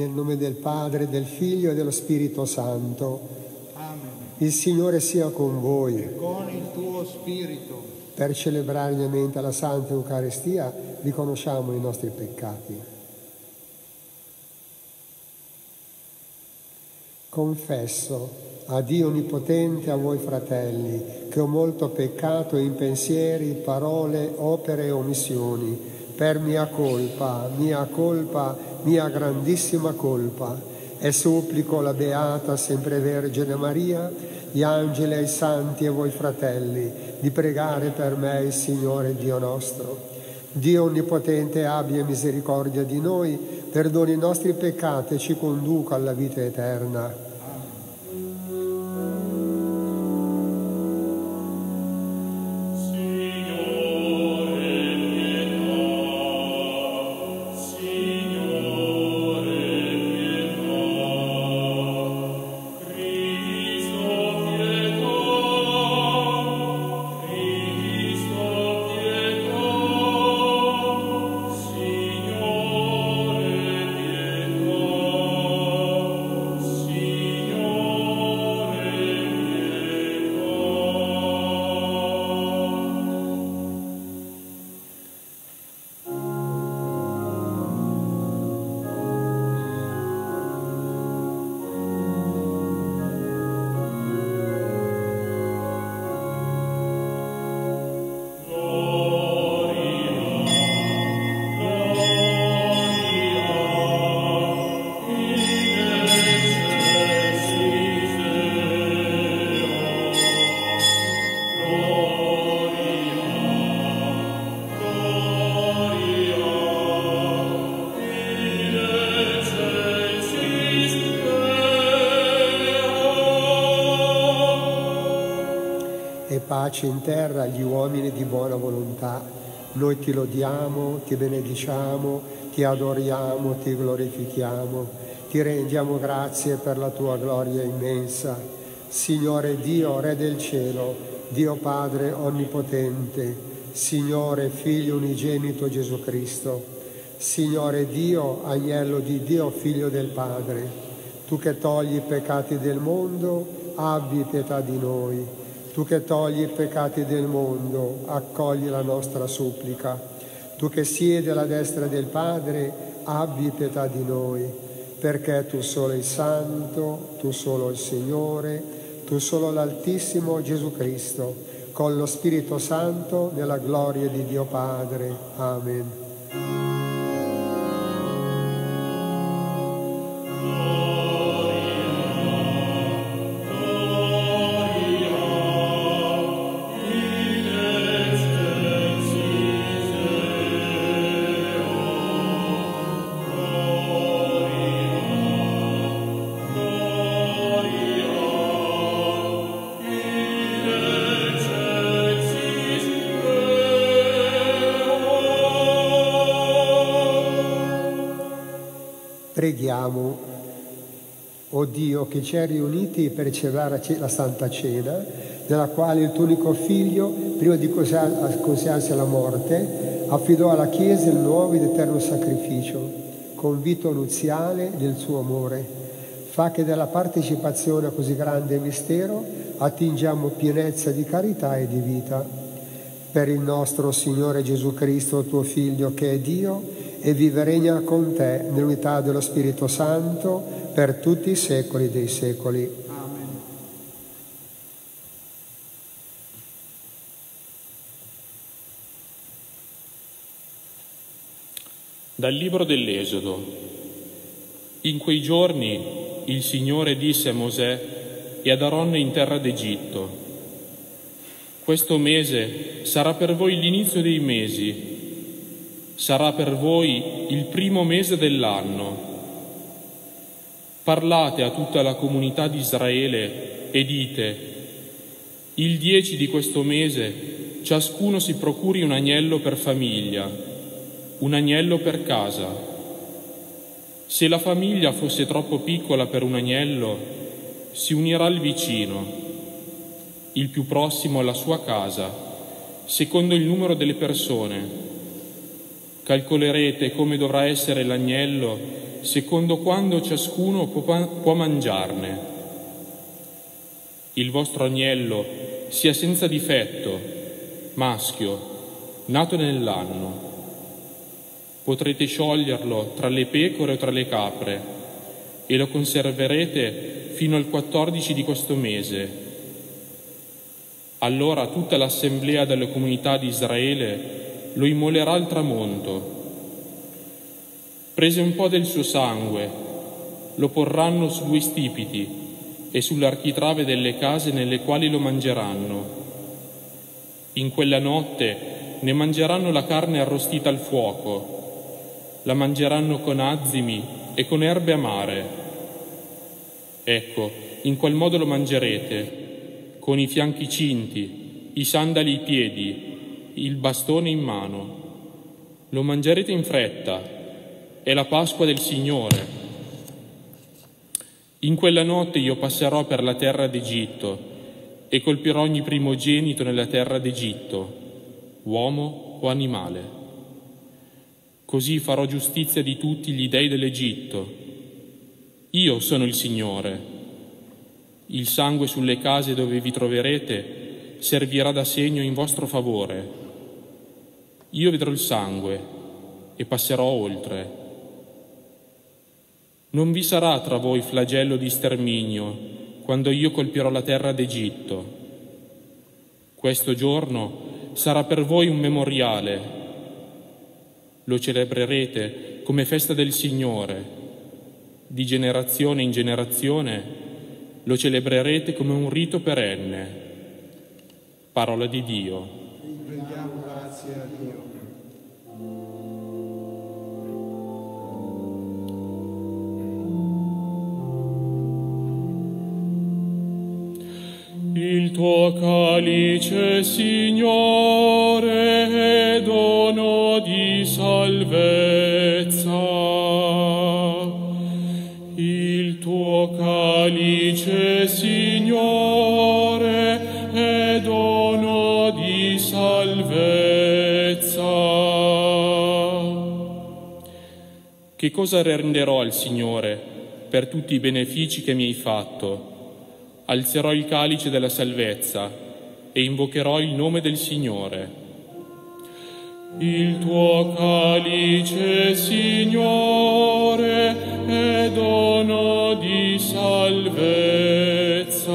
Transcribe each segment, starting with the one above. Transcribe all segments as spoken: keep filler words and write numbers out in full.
Nel nome del Padre, del Figlio e dello Spirito Santo. Amen. Il Signore sia con voi. E con il tuo spirito. Per celebrare degnamente la Santa Eucaristia riconosciamo i nostri peccati. Confesso a Dio Onnipotente, a voi fratelli, che ho molto peccato in pensieri, parole, opere e omissioni, per mia colpa, mia colpa, mia grandissima colpa, e supplico la Beata Sempre Vergine Maria, gli angeli e i santi e voi fratelli, di pregare per me il Signore Dio nostro. Dio Onnipotente abbia misericordia di noi, perdoni i nostri peccati e ci conduca alla vita eterna. Pace in terra agli uomini di buona volontà. Noi ti lodiamo, ti benediciamo, ti adoriamo, ti glorifichiamo, ti rendiamo grazie per la tua gloria immensa. Signore Dio, Re del cielo, Dio Padre Onnipotente, Signore Figlio unigenito Gesù Cristo, Signore Dio, Agnello di Dio, Figlio del Padre, tu che togli i peccati del mondo, abbi pietà di noi. Tu che togli i peccati del mondo, accogli la nostra supplica. Tu che siedi alla destra del Padre, abbi pietà di noi, perché tu solo il Santo, tu solo il Signore, tu solo l'Altissimo Gesù Cristo, con lo Spirito Santo, nella gloria di Dio Padre. Amen. Preghiamo. O Dio, che ci hai riuniti per celebrare la Santa Cena, nella quale il tuo unico Figlio, prima di consegnarsi alla morte, affidò alla Chiesa il nuovo ed eterno sacrificio, convito nuziale del suo amore. Fa che dalla partecipazione a così grande mistero attingiamo pienezza di carità e di vita. Per il nostro Signore Gesù Cristo, tuo Figlio, che è Dio, e vive e regna con te nell'unità dello Spirito Santo per tutti i secoli dei secoli. Amen. Dal libro dell'Esodo. In quei giorni il Signore disse a Mosè e ad Aronne in terra d'Egitto: questo mese sarà per voi l'inizio dei mesi, sarà per voi il primo mese dell'anno. Parlate a tutta la comunità di Israele e dite: il dieci di questo mese ciascuno si procuri un agnello per famiglia, un agnello per casa. Se la famiglia fosse troppo piccola per un agnello, si unirà al vicino, il più prossimo alla sua casa, secondo il numero delle persone. calcolerete come dovrà essere l'agnello, secondo quando ciascuno può mangiarne. Il vostro agnello sia senza difetto, maschio, nato nell'anno. Potrete scioglierlo tra le pecore o tra le capre e lo conserverete fino al quattordici di questo mese. Allora tutta l'assemblea della comunità di Israele lo immolerà al tramonto. Prese un po' del suo sangue, lo porranno su due stipiti e sull'architrave delle case nelle quali lo mangeranno. In quella notte ne mangeranno la carne arrostita al fuoco, la mangeranno con azimi e con erbe amare. Ecco, in qual modo lo mangerete, con i fianchi cinti, i sandali ai piedi, il bastone in mano. Lo mangerete in fretta, è la Pasqua del Signore. In quella notte io passerò per la terra d'Egitto e colpirò ogni primogenito nella terra d'Egitto, uomo o animale. Così farò giustizia di tutti gli dei dell'Egitto. Io sono il Signore. Il sangue sulle case dove vi troverete servirà da segno in vostro favore. Io vedrò il sangue e passerò oltre. Non vi sarà tra voi flagello di sterminio quando io colpirò la terra d'Egitto. Questo giorno sarà per voi un memoriale. Lo celebrerete come festa del Signore. Di generazione in generazione lo celebrerete come un rito perenne. Parola di Dio. Rendiamo grazie a Dio. Il tuo calice, Signore, è dono di salvezza. Il tuo calice, Signore, è dono di salvezza. Che cosa renderò al Signore per tutti i benefici che mi hai fatto? Alzerò il calice della salvezza e invocherò il nome del Signore. Il tuo calice, Signore, è dono di salvezza.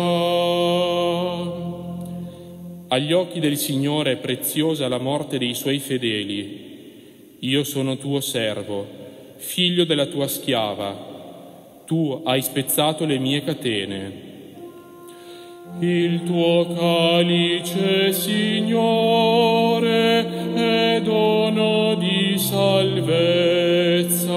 Agli occhi del Signore è preziosa la morte dei suoi fedeli. Io sono tuo servo, figlio della tua schiava. Tu hai spezzato le mie catene. Il tuo calice, Signore, è dono di salvezza.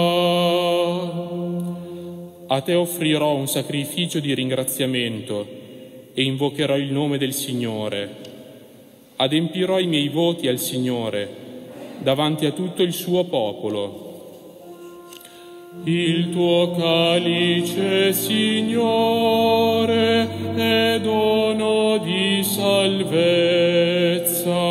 A te offrirò un sacrificio di ringraziamento e invocherò il nome del Signore. Adempirò i miei voti al Signore davanti a tutto il suo popolo. Il tuo calice, Signore, è dono di salvezza.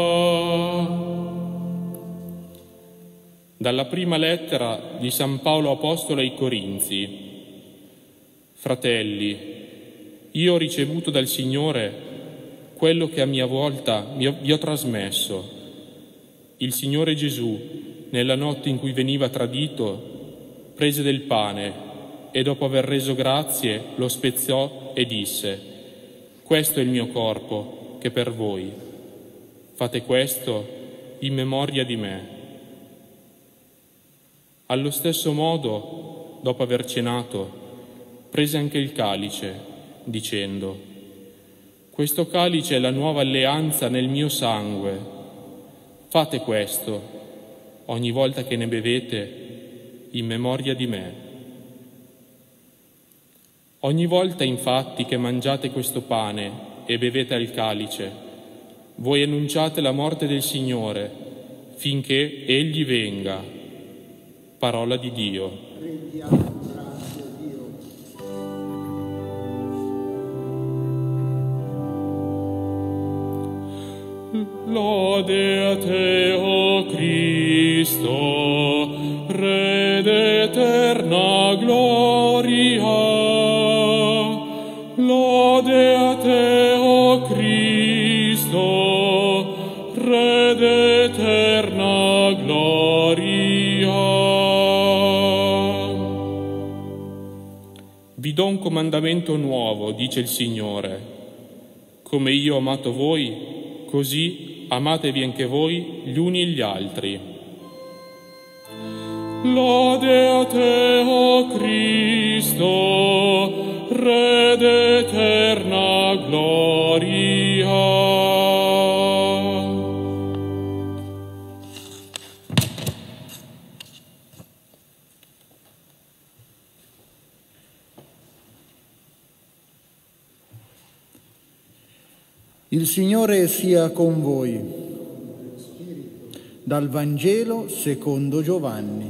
Dalla prima lettera di San Paolo Apostolo ai Corinzi. Fratelli, io ho ricevuto dal Signore quello che a mia volta vi ho trasmesso. Il Signore Gesù, nella notte in cui veniva tradito, prese del pane e dopo aver reso grazie lo spezzò e disse: questo è il mio corpo che è per voi. Fate questo in memoria di me. Allo stesso modo, dopo aver cenato, prese anche il calice, dicendo: questo calice è la nuova alleanza nel mio sangue. Fate questo ogni volta che ne bevete in memoria di me. Ogni volta infatti che mangiate questo pane e bevete al calice, voi annunciate la morte del Signore finché Egli venga. Parola di Dio. Rendiamo grazie a Dio. Lode a te, o Cristo, Re d'eterna gloria. Lode a te, o Cristo, Re d'eterna gloria. Vi do un comandamento nuovo, dice il Signore. Come io ho amato voi, così amatevi anche voi gli uni gli altri. Lode a te, o Cristo, Re d'eterna gloria. Il Signore sia con voi. Dal Vangelo secondo Giovanni.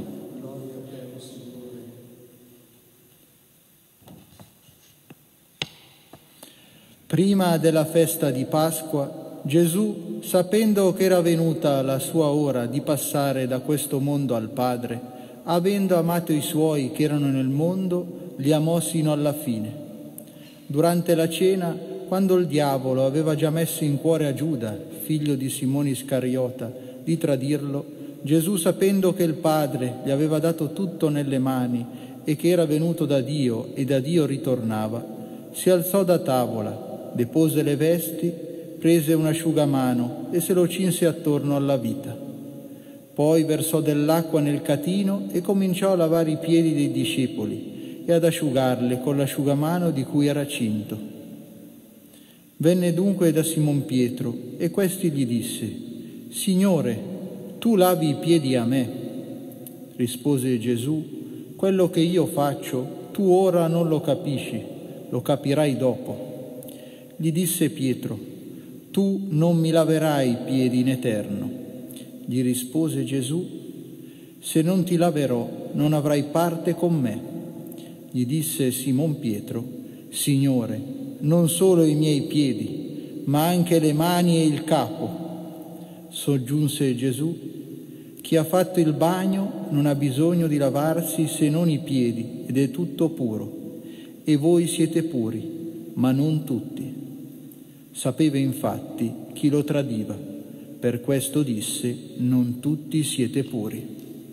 Prima della festa di Pasqua, Gesù, sapendo che era venuta la sua ora di passare da questo mondo al Padre, avendo amato i suoi che erano nel mondo, li amò sino alla fine. Durante la cena, quando il diavolo aveva già messo in cuore a Giuda, figlio di Simone Iscariota, di tradirlo, Gesù, sapendo che il Padre gli aveva dato tutto nelle mani e che era venuto da Dio e da Dio ritornava, si alzò da tavola, depose le vesti, prese un asciugamano e se lo cinse attorno alla vita. Poi versò dell'acqua nel catino e cominciò a lavare i piedi dei discepoli e ad asciugarli con l'asciugamano di cui era cinto. Venne dunque da Simon Pietro e questi gli disse: Signore, tu lavi i piedi a me? Rispose Gesù: quello che io faccio tu ora non lo capisci, lo capirai dopo. Gli disse Pietro: tu non mi laverai i piedi in eterno. Gli rispose Gesù: se non ti laverò non avrai parte con me. Gli disse Simon Pietro: Signore, non solo i miei piedi, ma anche le mani e il capo. Soggiunse Gesù: chi ha fatto il bagno non ha bisogno di lavarsi se non i piedi, ed è tutto puro. E voi siete puri, ma non tutti. Sapeva infatti chi lo tradiva, per questo disse: non tutti siete puri.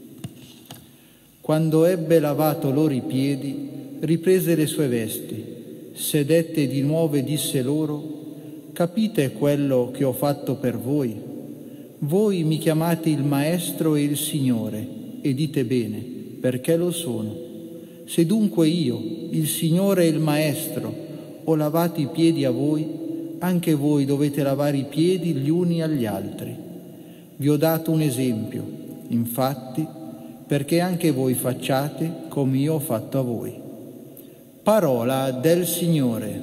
Quando ebbe lavato loro i piedi, riprese le sue vesti, sedette di nuovo e disse loro: capite quello che ho fatto per voi? Voi mi chiamate il Maestro e il Signore, e dite bene, perché lo sono. Se dunque io, il Signore e il Maestro, ho lavato i piedi a voi, anche voi dovete lavare i piedi gli uni agli altri. Vi ho dato un esempio, infatti, perché anche voi facciate come io ho fatto a voi. Parola del Signore.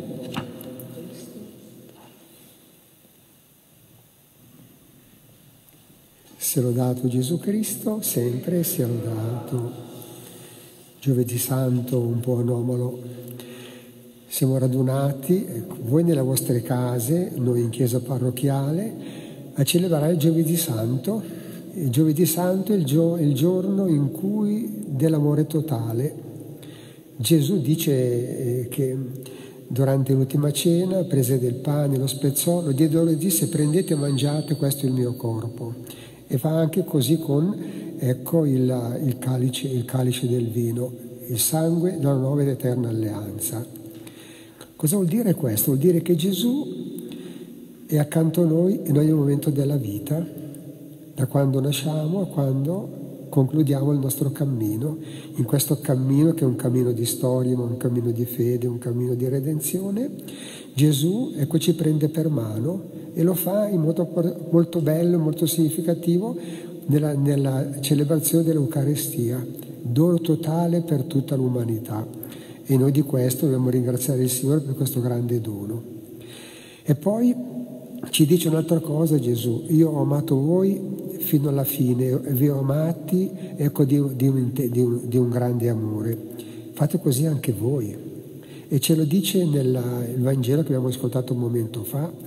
Sia lodato Gesù Cristo, sempre sia lodato. Giovedì Santo, un po' anomalo. Siamo radunati, voi nelle vostre case, noi in chiesa parrocchiale, a celebrare il Giovedì Santo. Il Giovedì Santo è il, gio- il giorno in cui dell'amore totale. Gesù dice che durante l'ultima cena prese del pane, lo spezzò, lo diede loro e disse: prendete e mangiate, questo è il mio corpo. E fa anche così con, ecco, il, il, calice, il calice del vino, il sangue della nuova ed eterna alleanza. Cosa vuol dire questo? Vuol dire che Gesù è accanto a noi in ogni momento della vita, da quando nasciamo a quando concludiamo il nostro cammino, in questo cammino che è un cammino di storia, ma un cammino di fede, un cammino di redenzione. Gesù, ecco, ci prende per mano e lo fa in modo molto bello, molto significativo nella, nella celebrazione dell'Eucarestia, dono totale per tutta l'umanità. E noi di questo dobbiamo ringraziare il Signore per questo grande dono. E poi ci dice un'altra cosa Gesù: io ho amato voi fino alla fine, vi ho amati, ecco, di, di, un, di, un, di un grande amore. Fate così anche voi. E ce lo dice nel Vangelo che abbiamo ascoltato un momento fa,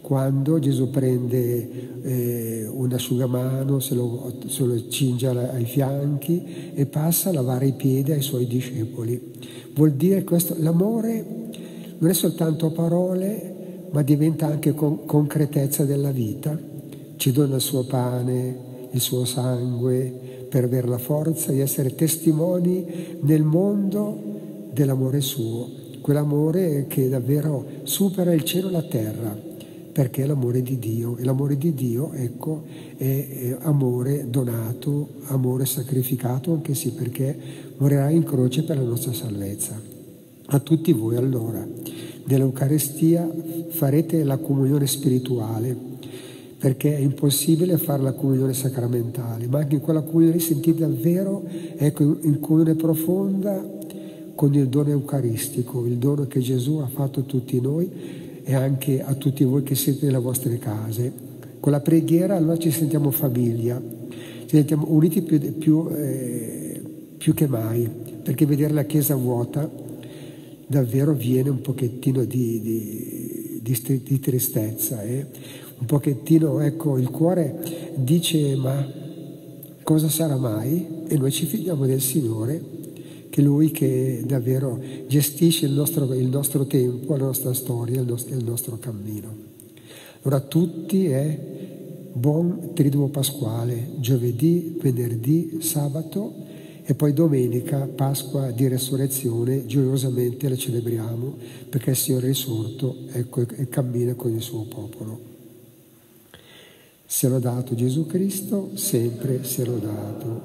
quando Gesù prende eh, un asciugamano, se lo, se lo cinge ai fianchi e passa a lavare i piedi ai suoi discepoli. Vuol dire questo, l'amore non è soltanto parole, ma diventa anche con, concretezza della vita. Ci dona il suo pane, il suo sangue, per avere la forza di essere testimoni nel mondo dell'amore suo, quell'amore che davvero supera il cielo e la terra, perché è l'amore di Dio. E l'amore di Dio, ecco, è, è amore donato, amore sacrificato, anche sì, perché morirà in croce per la nostra salvezza. A tutti voi allora, nell'Eucaristia farete la comunione spirituale, perché è impossibile fare la comunione sacramentale, ma anche in quella comunione sentite davvero, ecco, in comunione profonda con il dono eucaristico, il dono che Gesù ha fatto a tutti noi e anche a tutti voi che siete nelle vostre case. Con la preghiera allora ci sentiamo famiglia, ci sentiamo uniti più, più, eh, più che mai, perché vedere la Chiesa vuota davvero viene un pochettino di, di, di, di tristezza, eh? Un pochettino, ecco, il cuore dice: ma cosa sarà mai? E noi ci fidiamo del Signore, che Lui che davvero gestisce il nostro, il nostro tempo, la nostra storia, il nostro, il nostro cammino. Allora a tutti è buon Triduo Pasquale, giovedì, venerdì, sabato e poi domenica, Pasqua di Resurrezione, gioiosamente la celebriamo perché il Signore è risorto, ecco, e cammina con il suo popolo. Sia lodato Gesù Cristo, sempre sia lodato.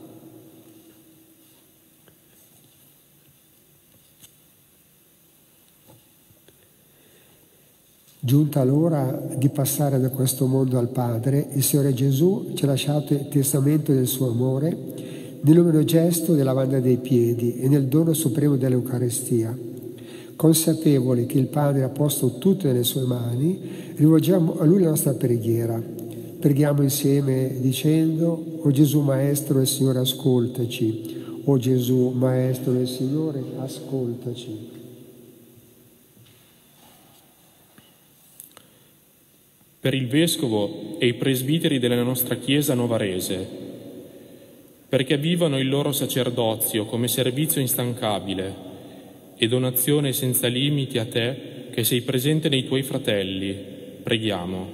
Giunta l'ora di passare da questo mondo al Padre, il Signore Gesù ci ha lasciato il testamento del suo amore nell'umile gesto della lavanda dei piedi e nel dono supremo dell'Eucaristia. Consapevoli che il Padre ha posto tutto nelle sue mani, rivolgiamo a Lui la nostra preghiera. Preghiamo insieme dicendo: O Gesù Maestro e Signore, ascoltaci. O Gesù Maestro e Signore, ascoltaci. Per il Vescovo e i presbiteri della nostra Chiesa novarese, perché vivano il loro sacerdozio come servizio instancabile e donazione senza limiti a Te, che sei presente nei Tuoi fratelli, preghiamo.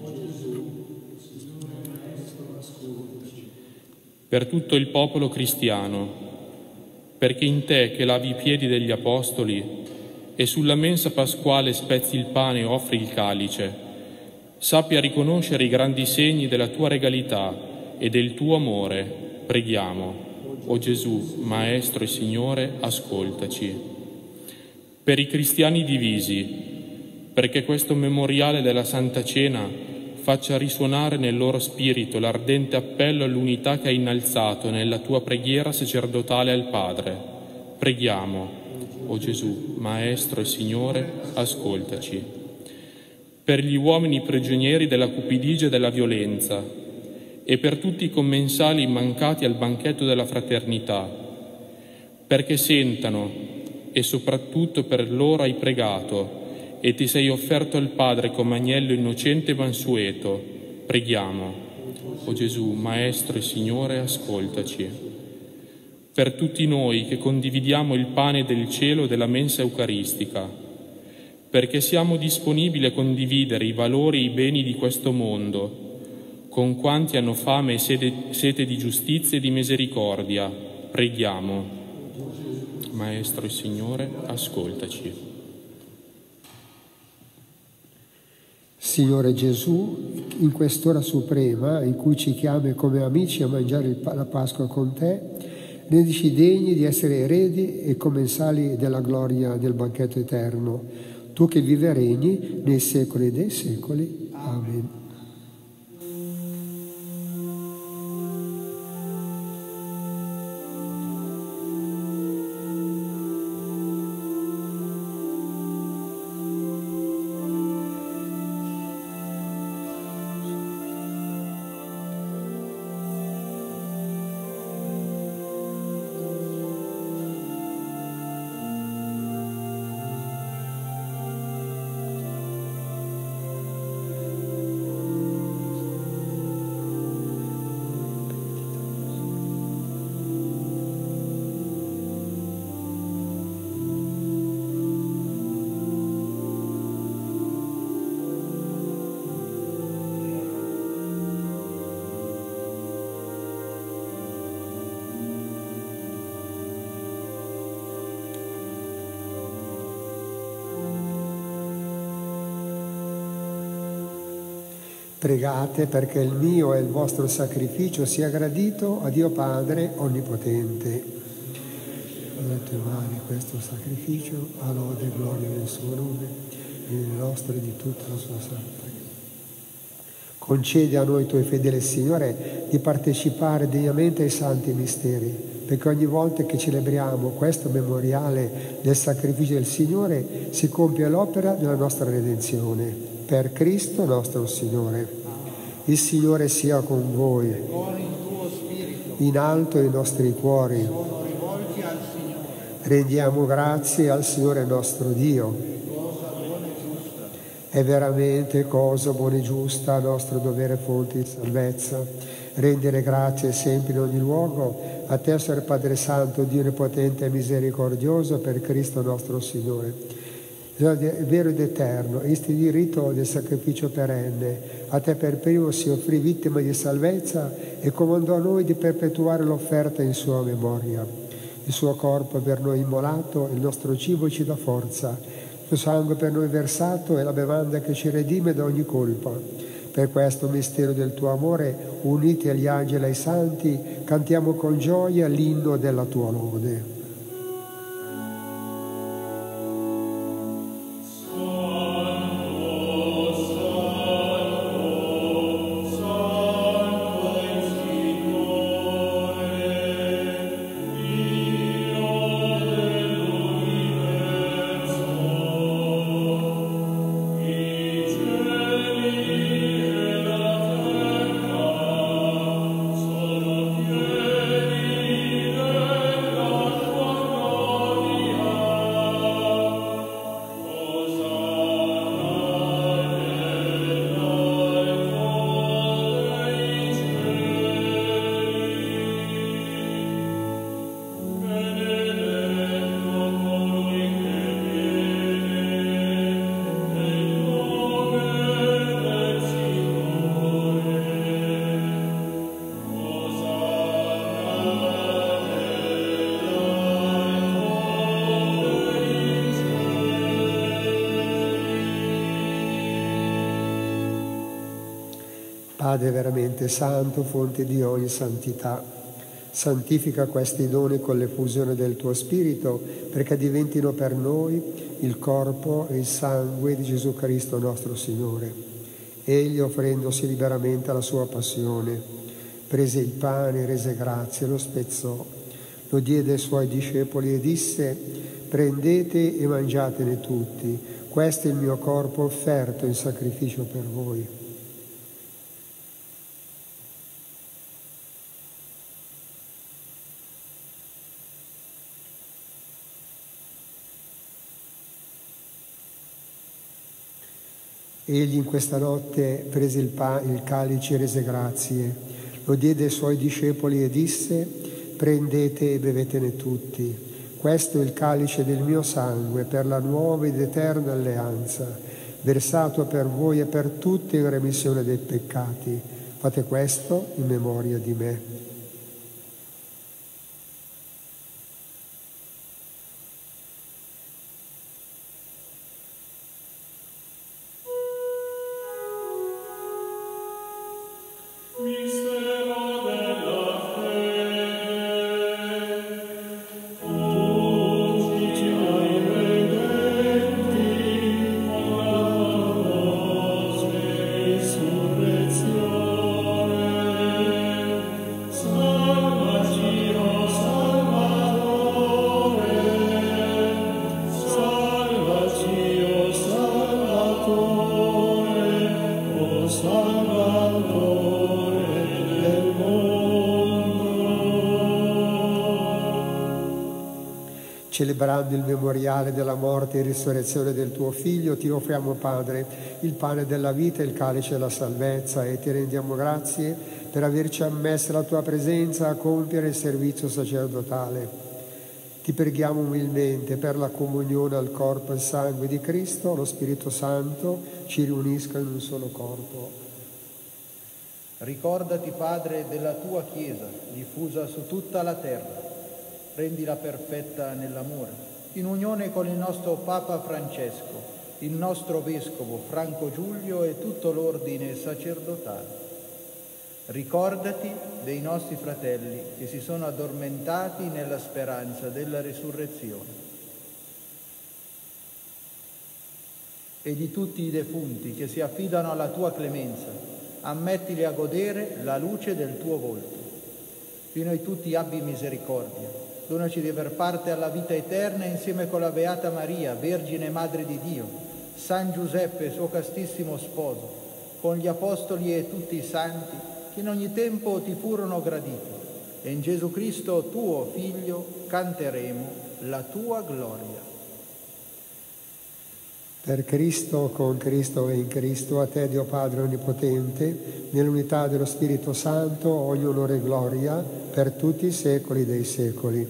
Per tutto il popolo cristiano, perché in Te che lavi i piedi degli Apostoli e sulla mensa pasquale spezzi il pane e offri il calice, sappia riconoscere i grandi segni della Tua regalità e del Tuo amore, preghiamo. O Gesù, Maestro e Signore, ascoltaci. Per i cristiani divisi, perché questo memoriale della Santa Cena faccia risuonare nel loro spirito l'ardente appello all'unità che hai innalzato nella Tua preghiera sacerdotale al Padre. Preghiamo. O Gesù, Maestro e Signore, ascoltaci. Per gli uomini prigionieri della cupidigia e della violenza e per tutti i commensali mancati al banchetto della fraternità, perché sentano, e soprattutto per loro hai pregato, e ti sei offerto al Padre come agnello innocente e mansueto, preghiamo. O Gesù, Maestro e Signore, ascoltaci. Per tutti noi che condividiamo il pane del cielo e della mensa eucaristica, perché siamo disponibili a condividere i valori e i beni di questo mondo, con quanti hanno fame e sede, sete di giustizia e di misericordia, preghiamo. Maestro e Signore, ascoltaci. Signore Gesù, in quest'ora suprema in cui ci chiami come amici a mangiare la Pasqua con Te, rendici degni di essere eredi e commensali della gloria del banchetto eterno, Tu che vivi e regni nei secoli dei secoli. Amen. Pregate perché il mio e il vostro sacrificio sia gradito a Dio Padre Onnipotente. Nelle tue mani questo sacrificio, a lode e gloria nel suo nome, e nelle nostre di tutta la sua santa. Concedi a noi, tuoi fedeli, Signore, di partecipare degnamente ai santi misteri, perché ogni volta che celebriamo questo memoriale del sacrificio del Signore si compie l'opera della nostra redenzione. Per Cristo nostro Signore. Il Signore sia con voi. Con il tuo spirito. In alto i nostri cuori. Sono rivolti al Signore. Rendiamo grazie al Signore nostro Dio. Cosa buona e giusta. È veramente cosa buona e giusta, nostro dovere fonte di salvezza, rendere grazie sempre in ogni luogo a te, Signore Padre Santo, Dio Onnipotente e Misericordioso, per Cristo nostro Signore. È vero ed eterno, istituì rito del sacrificio perenne, a te per primo si offrì vittima di salvezza e comandò a noi di perpetuare l'offerta in sua memoria. Il suo corpo per noi immolato, il nostro cibo ci dà forza, il suo sangue per noi versato è la bevanda che ci redime da ogni colpa. Per questo mistero del tuo amore, uniti agli angeli e ai santi, cantiamo con gioia l'inno della tua lode. Padre veramente santo, fonte di ogni santità, santifica questi doni con l'effusione del tuo Spirito, perché diventino per noi il corpo e il sangue di Gesù Cristo nostro Signore. Egli, offrendosi liberamente alla sua passione, prese il pane, rese grazie, lo spezzò, lo diede ai suoi discepoli e disse: prendete e mangiatene tutti, questo è il mio corpo offerto in sacrificio per voi. Egli in questa notte prese il, pa- il calice e rese grazie, lo diede ai suoi discepoli e disse: prendete e bevetene tutti, questo è il calice del mio sangue per la nuova ed eterna alleanza, versato per voi e per tutti in remissione dei peccati. Fate questo in memoria di me. Celebrando il memoriale della morte e risurrezione del tuo Figlio, ti offriamo, Padre, il pane della vita e il calice della salvezza, e ti rendiamo grazie per averci ammesso la tua presenza a compiere il servizio sacerdotale. Ti preghiamo umilmente per la comunione al corpo e al sangue di Cristo, lo Spirito Santo ci riunisca in un solo corpo. Ricordati, Padre, della tua Chiesa, diffusa su tutta la terra. Rendila perfetta nell'amore, in unione con il nostro Papa Francesco, il nostro Vescovo Franco Giulio e tutto l'ordine sacerdotale. Ricordati dei nostri fratelli che si sono addormentati nella speranza della risurrezione e di tutti i defunti che si affidano alla tua clemenza. Ammettili a godere la luce del tuo volto. Di noi tutti abbi misericordia. Donaci di aver parte alla vita eterna insieme con la Beata Maria, Vergine Madre di Dio, San Giuseppe, suo castissimo sposo, con gli Apostoli e tutti i santi che in ogni tempo ti furono graditi. E in Gesù Cristo, tuo Figlio, canteremo la tua gloria. Per Cristo, con Cristo e in Cristo, a te Dio Padre Onnipotente, nell'unità dello Spirito Santo, ogni onore e gloria per tutti i secoli dei secoli.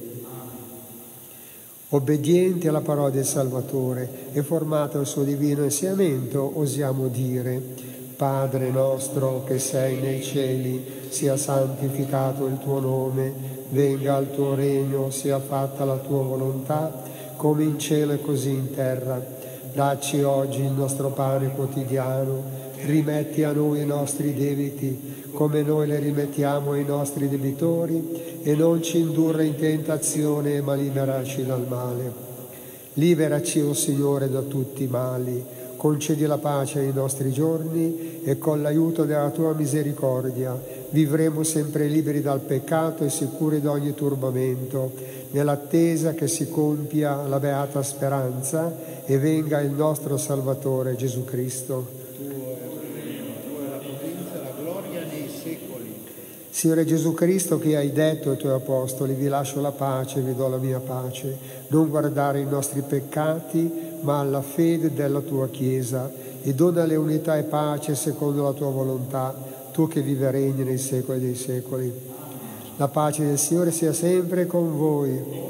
Obbedienti alla parola del Salvatore e formato al suo divino insegnamento, osiamo dire: Padre nostro che sei nei cieli, sia santificato il tuo nome, venga il tuo regno, sia fatta la tua volontà, come in cielo e così in terra. Dacci oggi il nostro pane quotidiano, rimetti a noi i nostri debiti, come noi le rimettiamo ai nostri debitori, e non ci indurre in tentazione, ma liberaci dal male. Liberaci, o Signore, da tutti i mali, concedi la pace ai nostri giorni e con l'aiuto della tua misericordia vivremo sempre liberi dal peccato e sicuri da ogni turbamento, nell'attesa che si compia la beata speranza e venga il nostro Salvatore Gesù Cristo. Tuo è il regno, tua è la potenza e la gloria nei secoli. Signore Gesù Cristo, che hai detto ai tuoi apostoli: vi lascio la pace, vi do la mia pace, non guardare i nostri peccati, ma alla fede della tua Chiesa, e donale unità e pace secondo la tua volontà, tu che vivi e regni nei secoli dei secoli. La pace del Signore sia sempre con voi.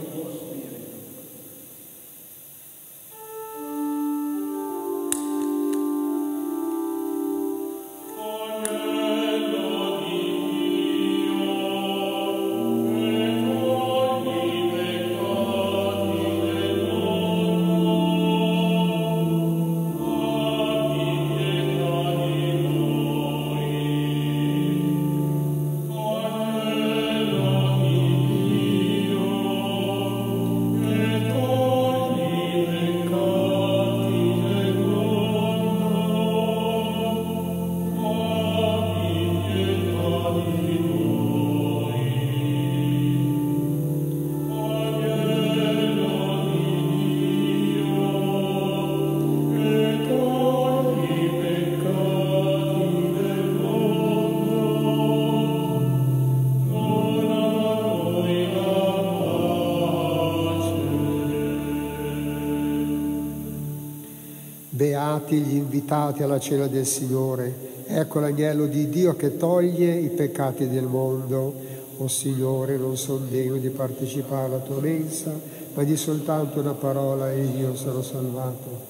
Beati gli invitati alla cena del Signore. Ecco l'agnello di Dio che toglie i peccati del mondo. O Signore, non sono degno di partecipare alla tua mensa, ma di soltanto una parola e io sarò salvato.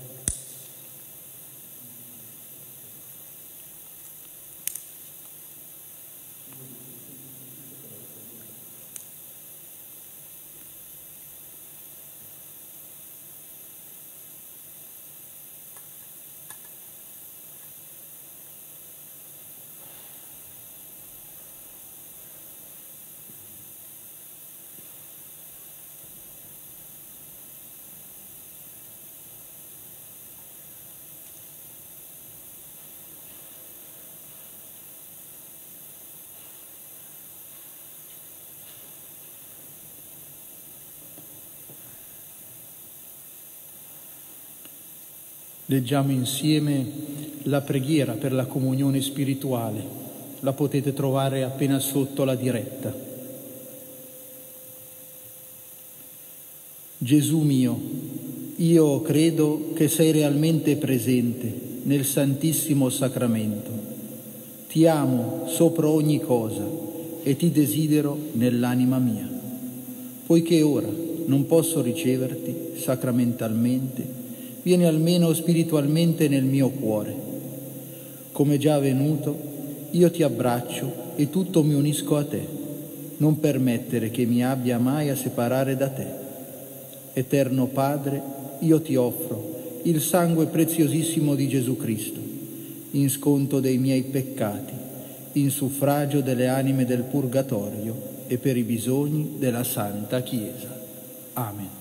Leggiamo insieme la preghiera per la comunione spirituale. La potete trovare appena sotto la diretta. Gesù mio, io credo che sei realmente presente nel Santissimo Sacramento. Ti amo sopra ogni cosa e ti desidero nell'anima mia. Poiché ora non posso riceverti sacramentalmente, vieni almeno spiritualmente nel mio cuore. Come già avvenuto, io ti abbraccio e tutto mi unisco a te. Non permettere che mi abbia mai a separare da te. Eterno Padre, io ti offro il sangue preziosissimo di Gesù Cristo, in sconto dei miei peccati, in suffragio delle anime del purgatorio e per i bisogni della Santa Chiesa. Amen.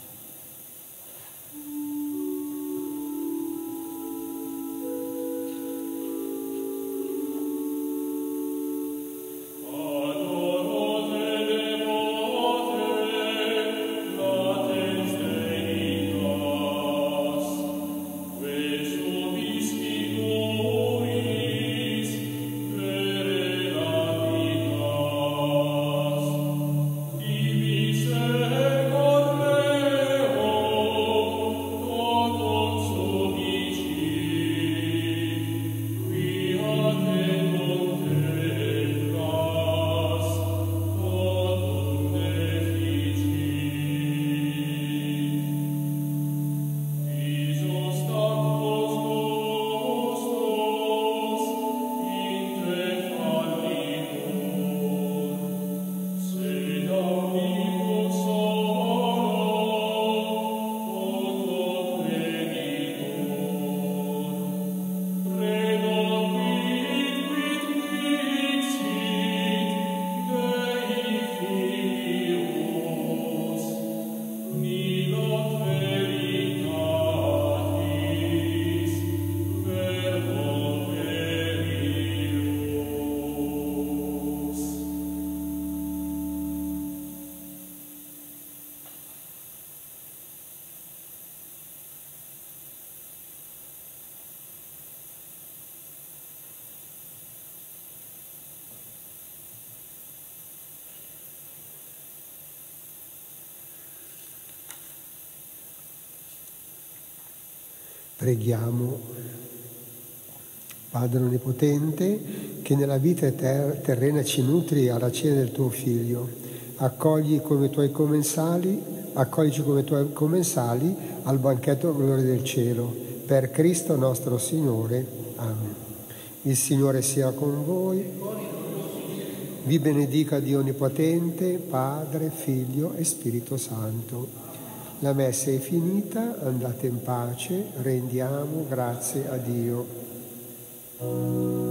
Preghiamo. Padre Onnipotente, che nella vita ter- terrena ci nutri alla cena del tuo Figlio, accogli come tuoi commensali, accoglici come tuoi commensali al banchetto della gloria del cielo. Per Cristo nostro Signore. Amen. Il Signore sia con voi. Vi benedica Dio Onnipotente, Padre, Figlio e Spirito Santo. La messa è finita, andate in pace, rendiamo grazie a Dio.